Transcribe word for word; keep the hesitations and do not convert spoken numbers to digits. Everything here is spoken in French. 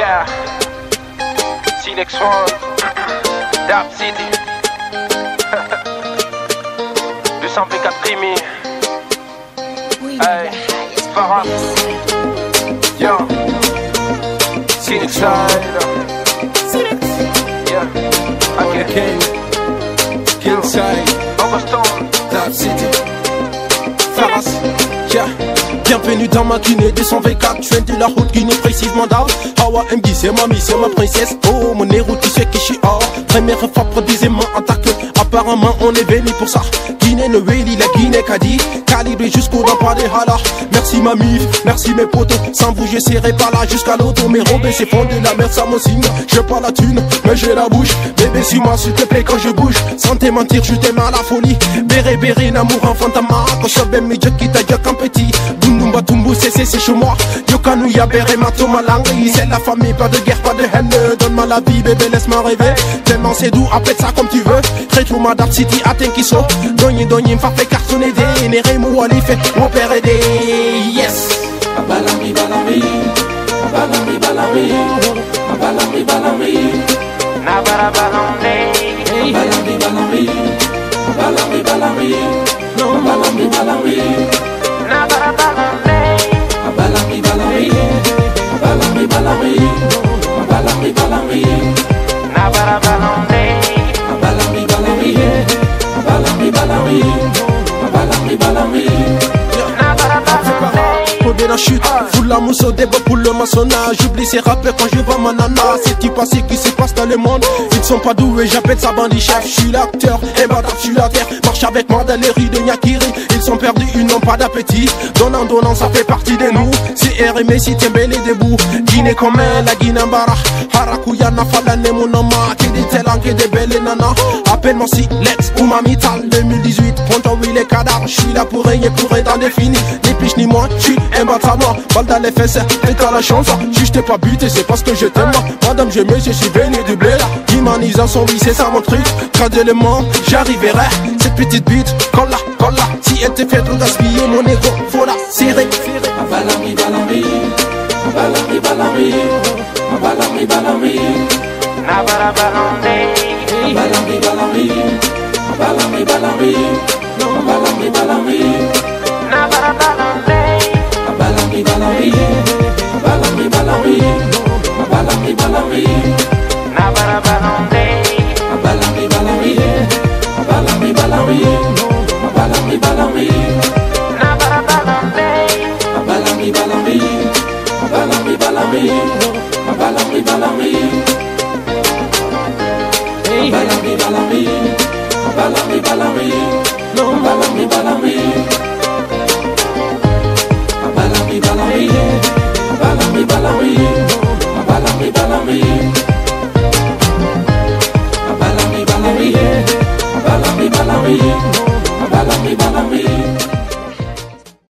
Yeah, Silex One, Dap City, deux cent vingt-quatre Rimi, hey, Farah, yo, Silex Side, yeah, ok, Killside, Augustin, Dap City, Farah, yeah. Bienvenue dans ma Guinée, deux cent vingt-quatre, je viens de la route Guinée, précisément d'Arles. Hawa M D, c'est mamie, c'est ma princesse. Oh, mon héros, tu sais qui je suis hors. Première fois, précisément attaque. Apparemment, on est venu pour ça. Guinée, le Weli, la Guinée, Kadi. Calibré jusqu'au dents, pas des halas. Merci ma mif, merci mes potos. Sans vous, je serai pas là jusqu'à l'auto. Mes robes, c'est fond de la mer, ça me signe. J'ai pas la thune, mais j'ai la bouche. Bébé, suis-moi, s'il te plaît, quand je bouge. Sans te mentir, je t'aime à la folie. Béré, béré, l'amour enfant, ta marque. Quand je vais me dire qui t'a dit qu'un petit. Bundumba, tumbu, c'est c'est chez moi. Yokanu, ya béré, ma toma, langue. C'est la famille, pas de guerre, pas de haine. Donne-moi la vie, bébé, laisse-moi rêver. Tellement c'est doux, appelle ça comme tu veux. Retrouve ma Dap City, atteint qui saut. Donye, donye, m'a fait cartonner des. Néré, mouali, fait, mon père est des. Yes! Balami, balami, balami, balami, balami, balami, Nabara Balame, balami, balami, balami, balami, balami, balami, Nabara Balame, balami, balami, balami, balami, balami, balami, Nabara Balame, balami, balami, balami, balami, balami, balami. De la chute, foule la mousse au débat pour le maçonnage. J'oublie ces rappeurs quand je vois ma nana. C'est du passé qui se passe dans le monde. Ils sont pas doués, j'appelle ça bandit chef. Je suis l'acteur, et madame, je suis la terre. Marche avec moi dans les rues de Nyakiri. Ils sont perdus, ils n'ont pas d'appétit. Donnant, donnant, ça fait partie de nous. C'est R M S, si t'es bel et debout. Guinée comme elle, la Guinée-Mbara. Harakuyana, Falane, mon nom. Que des talents, que des belles nanas. Appelle-moi si, Lex ou Mamital deux mille dix-huit. Ponto, oui, les cadavres. Je suis là pour régner, pour être indéfini. Ni plus ni moins, je suis un bâtard. Balle dans les fesses, et t'as la chance. Si je t'ai pas buté, c'est parce que je t'aime. Madame, je me, je suis venu du blé là. Humanisation, oui, c'est ça mon truc. Traduis-le-moi, j'arriverai. Cette petite bite, colla, colla. Si elle te fait trop gaspiller mon ego, faut la serrer. Balami, balami, balami, balami, balami, balami, Nabara Balame, balami, balami, balami, balami, balami, balami, Nabara Balame, balami, balami, balami, balami, balami, balami, Nabara Balame, balami, balami, balami, balami, balami, balami, Nabara Balame, balami, balami, balami, balami, balami, balami, balami, balami, balami, balami, balami, balami.